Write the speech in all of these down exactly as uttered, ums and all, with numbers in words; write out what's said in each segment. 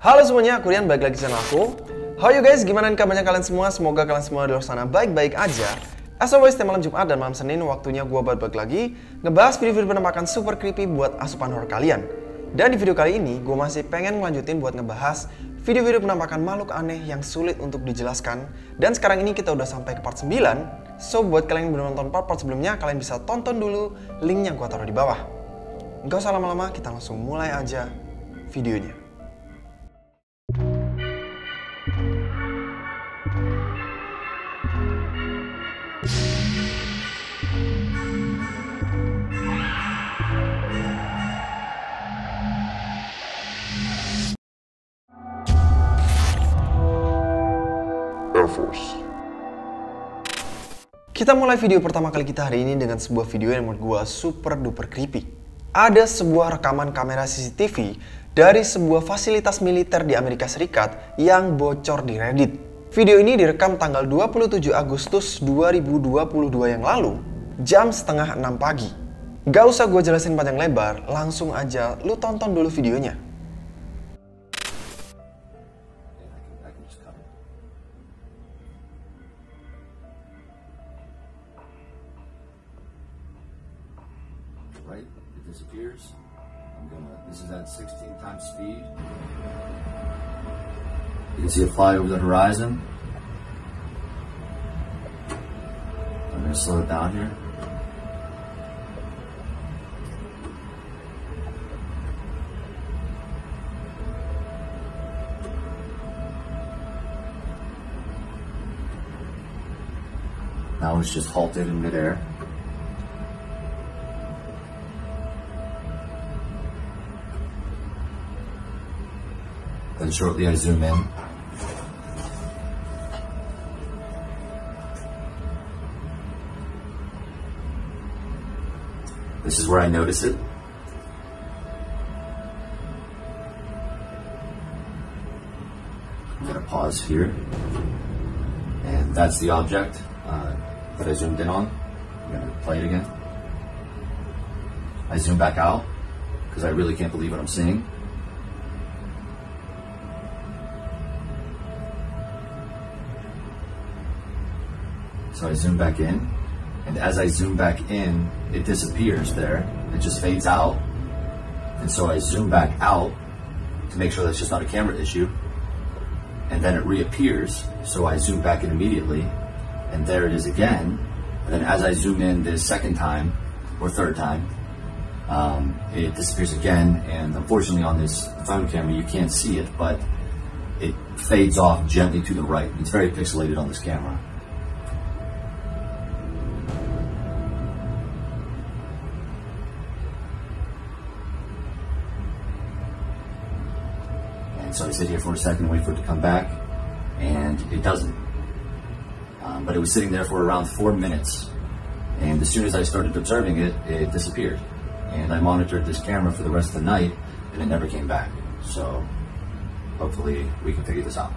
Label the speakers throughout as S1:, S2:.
S1: Halo semuanya, aku Rian, balik lagi di channel aku. How you guys, gimana kabarnya kalian semua? Semoga kalian semua di luar sana baik-baik aja. As always, tiap malam Jumat dan malam Senin waktunya gue balik lagi ngebahas video-video penampakan super creepy buat asupan horror kalian. Dan di video kali ini, gue masih pengen ngelanjutin buat ngebahas video-video penampakan makhluk aneh yang sulit untuk dijelaskan. Dan sekarang ini kita udah sampai ke part sembilan. So, buat kalian yang belum nonton part-part sebelumnya, kalian bisa tonton dulu link yang gue taruh di bawah. Nggak usah lama-lama, kita langsung mulai aja videonya.
S2: Air Force.
S1: Kita mulai video pertama kali kita hari ini dengan sebuah video yang menurut gue super duper creepy. Ada sebuah rekaman kamera C C T V dari sebuah fasilitas militer di Amerika Serikat yang bocor di Reddit. Video ini direkam tanggal dua puluh tujuh Agustus dua ribu dua puluh dua yang lalu, jam setengah enam pagi. Gak usah gue jelasin panjang lebar, langsung aja lu tonton dulu videonya.
S3: Right, it disappears. I'm gonna, this is at sixteen times speed. You can see it fly over the horizon. I'm gonna slow it down here. Now it's just halted in midair. Then shortly I zoom in. This is where I notice it. I'm gonna pause here. And that's the object uh, that I zoomed in on. I'm gonna play it again. I zoom back out because I really can't believe what I'm seeing. So I zoom back in, and as I zoom back in, it disappears there. It just fades out. And so I zoom back out to make sure that's just not a camera issue. And then it reappears, so I zoom back in immediately, and there it is again. And then as I zoom in this second time, or third time, um, it disappears again, and unfortunately on this phone camera you can't see it, but it fades off gently to the right. It's very pixelated on this camera. So I sit here for a second, wait for it to come back, and it doesn't. Um, but it was sitting there for around four minutes, and as soon as I started observing it, it disappeared. And I monitored this camera for the rest of the night, and it never came back. So hopefully we can figure this out.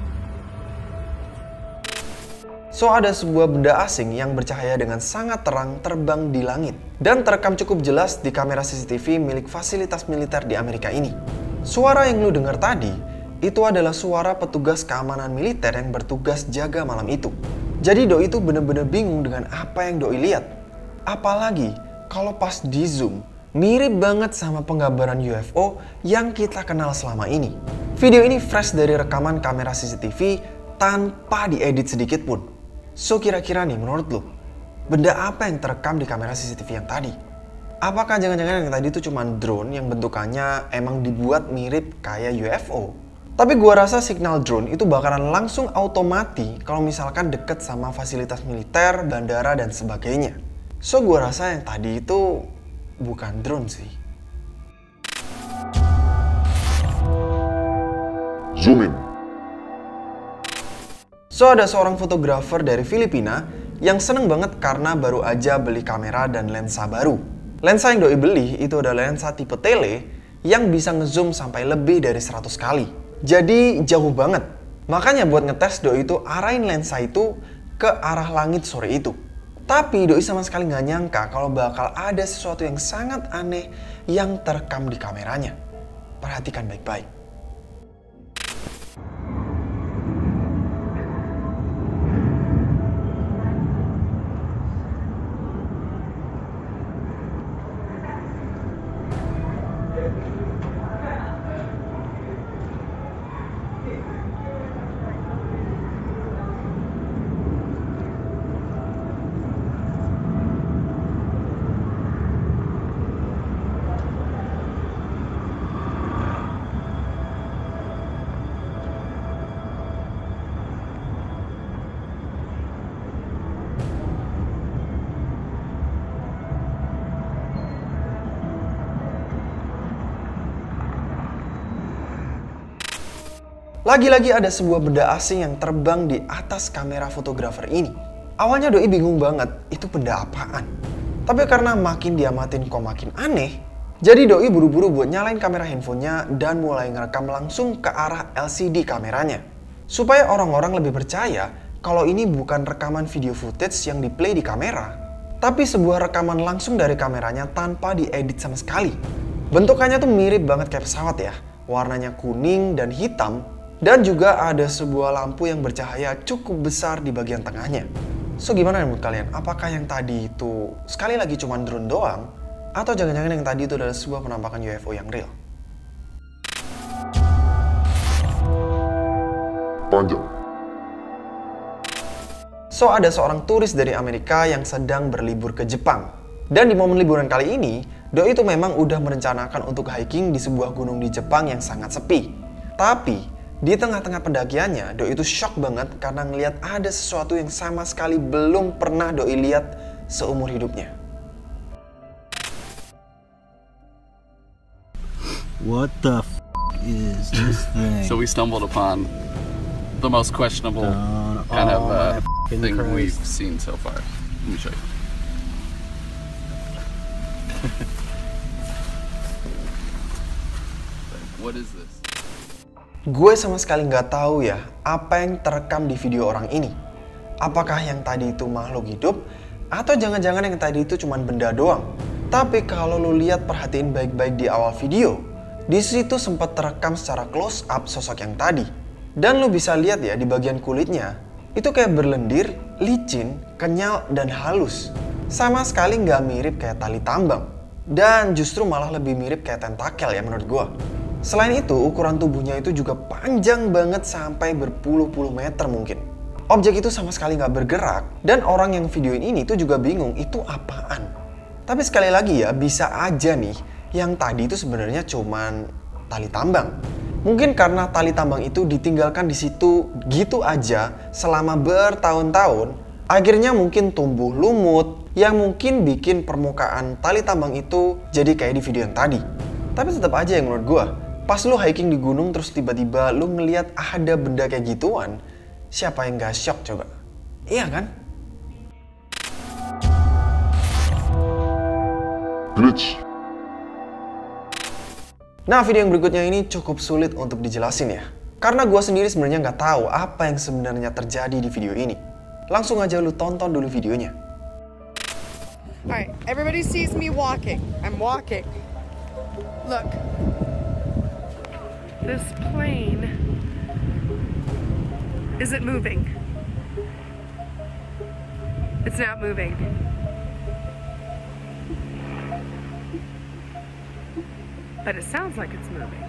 S1: So, ada sebuah benda asing yang bercahaya dengan sangat terang terbang di langit dan terekam cukup jelas di kamera C C T V milik fasilitas militer di Amerika ini. Suara yang lu dengar tadi itu adalah suara petugas keamanan militer yang bertugas jaga malam itu. Jadi Doi itu bener-bener bingung dengan apa yang Doi lihat. Apalagi kalau pas di zoom, mirip banget sama penggambaran U F O yang kita kenal selama ini. Video ini fresh dari rekaman kamera C C T V tanpa diedit sedikit pun. So kira-kira nih menurut lo, benda apa yang terekam di kamera C C T V yang tadi? Apakah jangan-jangan yang tadi itu cuma drone yang bentukannya emang dibuat mirip kayak U F O? Tapi gua rasa signal drone itu bakalan langsung automati kalau misalkan deket sama fasilitas militer, bandara, dan sebagainya. So gua rasa yang tadi itu bukan drone sih.
S2: Zoom in.
S1: So ada seorang fotografer dari Filipina yang seneng banget karena baru aja beli kamera dan lensa baru. Lensa yang Doi beli itu adalah lensa tipe tele yang bisa ngezoom sampai lebih dari seratus kali. Jadi jauh banget. Makanya buat ngetes Doi itu arahin lensa itu ke arah langit sore itu. Tapi Doi sama sekali nggak nyangka kalau bakal ada sesuatu yang sangat aneh yang terekam di kameranya. Perhatikan baik-baik. Lagi-lagi ada sebuah benda asing yang terbang di atas kamera fotografer ini. Awalnya Doi bingung banget, itu benda apaan? Tapi karena makin diamatin kok makin aneh, jadi Doi buru-buru buat nyalain kamera handphonenya dan mulai ngerekam langsung ke arah L C D kameranya. Supaya orang-orang lebih percaya kalau ini bukan rekaman video footage yang di-play di kamera, tapi sebuah rekaman langsung dari kameranya tanpa diedit sama sekali. Bentukannya tuh mirip banget kayak pesawat ya, warnanya kuning dan hitam, dan juga ada sebuah lampu yang bercahaya cukup besar di bagian tengahnya. So gimana menurut kalian? Apakah yang tadi itu sekali lagi cuma drone doang? Atau jangan-jangan yang tadi itu adalah sebuah penampakan U F O yang real?
S2: Panjang.
S1: So ada seorang turis dari Amerika yang sedang berlibur ke Jepang. Dan di momen liburan kali ini, Doi itu memang udah merencanakan untuk hiking di sebuah gunung di Jepang yang sangat sepi. Tapi di tengah-tengah pendakiannya, Doi itu shock banget karena ngelihat ada sesuatu yang sama sekali belum pernah Doi lihat seumur hidupnya.
S4: What the f is this thing?
S5: So we stumbled upon the most questionable
S4: Don't-
S5: kind of
S4: oh
S5: uh,
S4: my f***ing
S5: thing
S4: Christ.
S5: we've seen so far. Let me show you. What is this?
S1: Gue sama sekali nggak tahu ya apa yang terekam di video orang ini. Apakah yang tadi itu makhluk hidup atau jangan-jangan yang tadi itu cuma benda doang. Tapi kalau lu lihat perhatiin baik-baik di awal video, di situ sempat terekam secara close up sosok yang tadi. Dan lu bisa lihat ya di bagian kulitnya, itu kayak berlendir, licin, kenyal, dan halus. Sama sekali nggak mirip kayak tali tambang. Dan justru malah lebih mirip kayak tentakel ya menurut gue. Selain itu, ukuran tubuhnya itu juga panjang banget sampai berpuluh-puluh meter mungkin. Objek itu sama sekali nggak bergerak, dan orang yang videoin ini tuh juga bingung itu apaan. Tapi sekali lagi ya, bisa aja nih, yang tadi itu sebenarnya cuman tali tambang. Mungkin karena tali tambang itu ditinggalkan di situ gitu aja selama bertahun-tahun, akhirnya mungkin tumbuh lumut yang mungkin bikin permukaan tali tambang itu jadi kayak di video yang tadi. Tapi tetap aja yang menurut gue, pas lu hiking di gunung terus tiba-tiba lu ngeliat ada benda kayak gituan, siapa yang gak shock coba? Iya kan?
S2: Glitch.
S1: Nah, video yang berikutnya ini cukup sulit untuk dijelasin ya. Karena gue sendiri sebenarnya nggak tahu apa yang sebenarnya terjadi di video ini. Langsung aja lu tonton dulu videonya.
S6: Alright, everybody sees me walking. I'm walking. Look. This plane isn't moving. It's not moving. But it sounds like it's moving.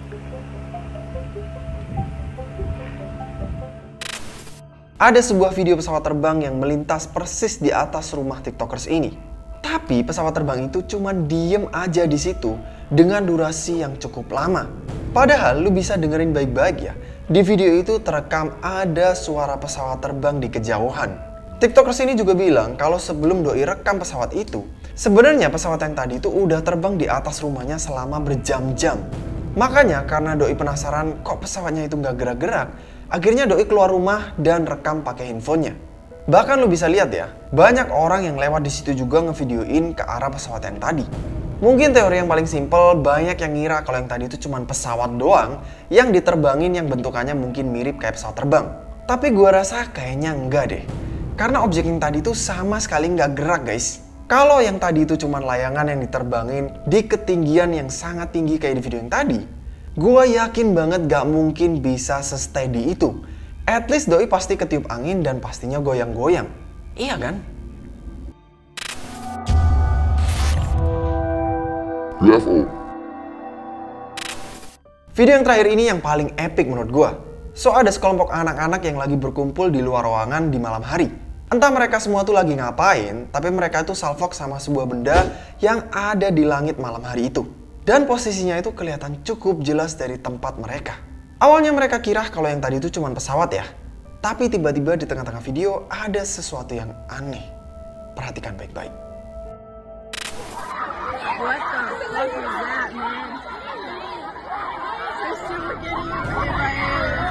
S1: Ada sebuah video pesawat terbang yang melintas persis di atas rumah TikTokers ini. Tapi pesawat terbang itu cuma diem aja di situ dengan durasi yang cukup lama. Padahal lu bisa dengerin baik-baik ya. Di video itu terekam ada suara pesawat terbang di kejauhan. TikTokers ini juga bilang kalau sebelum Doi rekam pesawat itu, sebenarnya pesawat yang tadi itu udah terbang di atas rumahnya selama berjam-jam. Makanya karena Doi penasaran kok pesawatnya itu nggak gerak-gerak, akhirnya Doi keluar rumah dan rekam pakai handphonenya. Bahkan lu bisa lihat ya, banyak orang yang lewat di situ juga ngevideoin ke arah pesawat yang tadi. Mungkin teori yang paling simpel, banyak yang ngira kalau yang tadi itu cuma pesawat doang yang diterbangin yang bentukannya mungkin mirip kayak pesawat terbang. Tapi gua rasa kayaknya enggak deh. Karena objek yang tadi itu sama sekali nggak gerak guys. Kalau yang tadi itu cuma layangan yang diterbangin di ketinggian yang sangat tinggi kayak di video yang tadi, gue yakin banget gak mungkin bisa se-steady itu. At least Doi pasti ketiup angin dan pastinya goyang-goyang. Iya kan?
S2: U F O.
S1: Video yang terakhir ini yang paling epic menurut gue. So ada sekelompok anak-anak yang lagi berkumpul di luar ruangan di malam hari. Entah mereka semua tuh lagi ngapain, tapi mereka tuh salvok sama sebuah benda yang ada di langit malam hari itu. Dan posisinya itu kelihatan cukup jelas dari tempat mereka. Awalnya mereka kira kalau yang tadi itu cuma pesawat ya. Tapi tiba-tiba di tengah-tengah video ada sesuatu yang aneh. Perhatikan baik-baik.
S7: What the fuck is that, man? There's super getting in my head.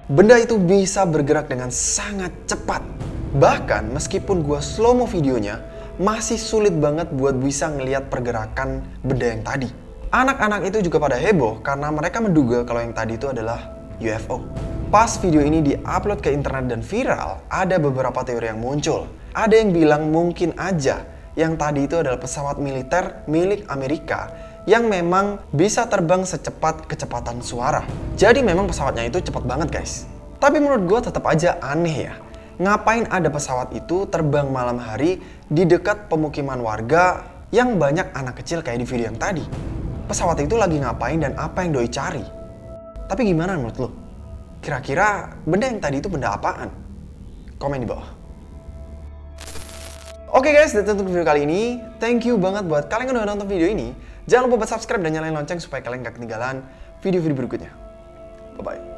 S1: benda itu bisa bergerak dengan sangat cepat. Bahkan meskipun gua slow mo videonya, masih sulit banget buat bisa ngelihat pergerakan benda yang tadi. Anak-anak itu juga pada heboh karena mereka menduga kalau yang tadi itu adalah U F O. Pas video ini di-upload ke internet dan viral, ada beberapa teori yang muncul. Ada yang bilang mungkin aja yang tadi itu adalah pesawat militer milik Amerika yang memang bisa terbang secepat kecepatan suara. Jadi memang pesawatnya itu cepat banget guys. Tapi menurut gue tetap aja aneh ya. Ngapain ada pesawat itu terbang malam hari di dekat pemukiman warga yang banyak anak kecil kayak di video yang tadi? Pesawat itu lagi ngapain dan apa yang doi cari? Tapi gimana menurut lo? Kira-kira benda yang tadi itu benda apaan? Komen di bawah. Oke guys, that's it untuk video kali ini. Thank you banget buat kalian yang udah nonton video ini. Jangan lupa buat subscribe dan nyalain lonceng supaya kalian gak ketinggalan video-video berikutnya. Bye-bye.